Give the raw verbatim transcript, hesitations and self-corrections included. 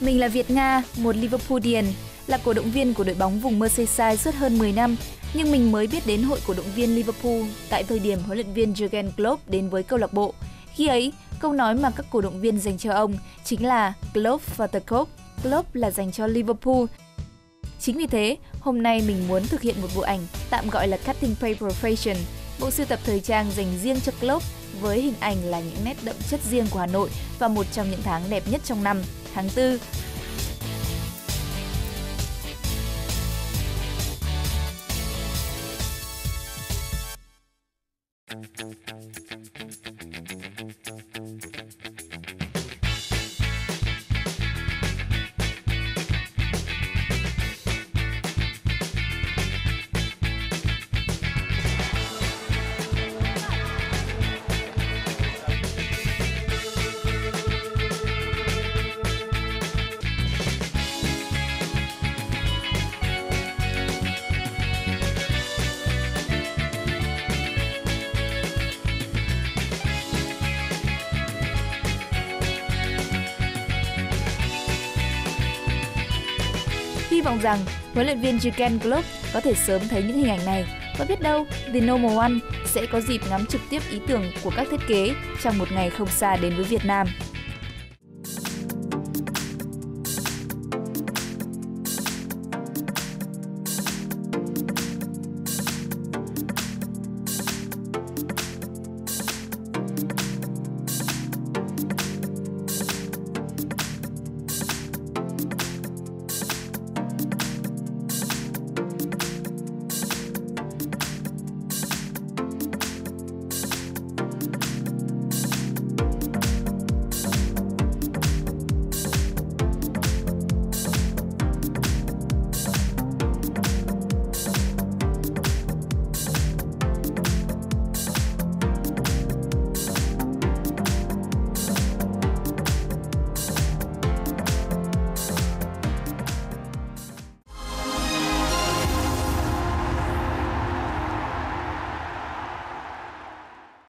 Mình là Việt Nga, một Liverpoolian, là cổ động viên của đội bóng vùng Merseyside suốt hơn mười năm. Nhưng mình mới biết đến hội cổ động viên Liverpool tại thời điểm huấn luyện viên Jurgen Klopp đến với câu lạc bộ. Khi ấy, câu nói mà các cổ động viên dành cho ông chính là Klopp for the Cup. Klopp là dành cho Liverpool. Chính vì thế, hôm nay mình muốn thực hiện một bộ ảnh tạm gọi là Cutting Paper Fashion, bộ sưu tập thời trang dành riêng cho Klopp với hình ảnh là những nét đậm chất riêng của Hà Nội và một trong những tháng đẹp nhất trong năm, tháng tư. Hy vọng rằng huấn luyện viên Jurgen Klopp có thể sớm thấy những hình ảnh này và biết đâu The Normal One sẽ có dịp ngắm trực tiếp ý tưởng của các thiết kế trong một ngày không xa đến với Việt Nam.